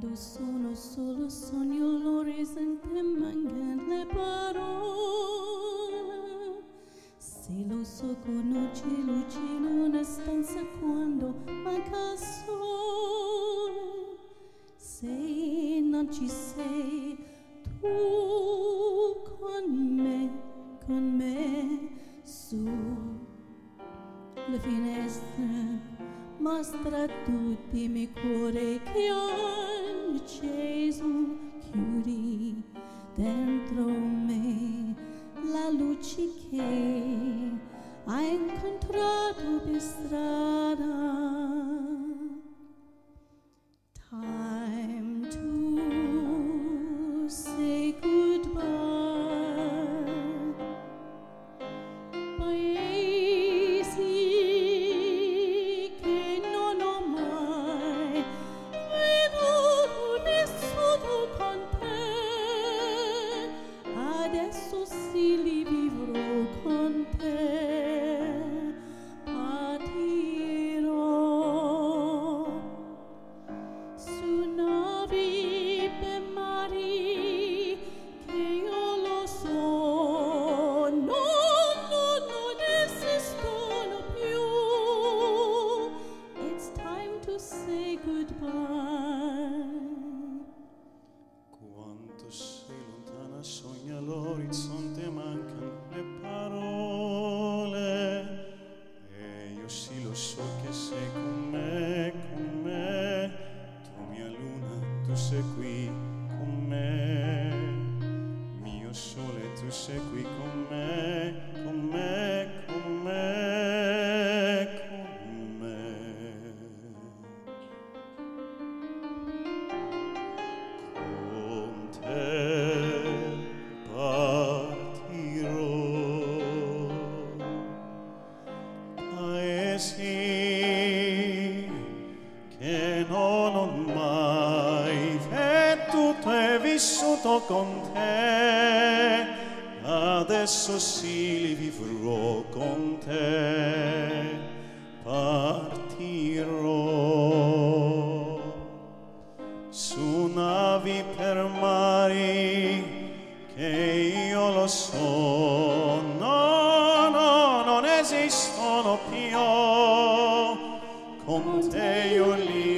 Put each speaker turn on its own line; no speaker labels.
sono solo sogno, l'orizzonte mancano le parole. Se lo so conosci luce in una stanza quando manca il sole. Se non ci sei tu con me su le finestre. Mostra tutti i miei cuori che ho acceso, chiudi dentro me la luce che hai incontrato per strada. Time to say goodbye. Adesso sì li vivrò con te, partirò su navi per mari che io lo so, non esistono più. It's time to say goodbye.
Quanto sei lontana, sogna l'orizzonte, mancano le parole. E io sì lo so che sei con me, tu mia luna, tu sei qui con me, mio sole, tu sei qui con me, con me, con me, con me. Con te partirò, paesi che non ho mai veduto e vissuto con te, adesso sì li vivrò con te, partirò su navi per mari che io lo so, non esistono più, con te io li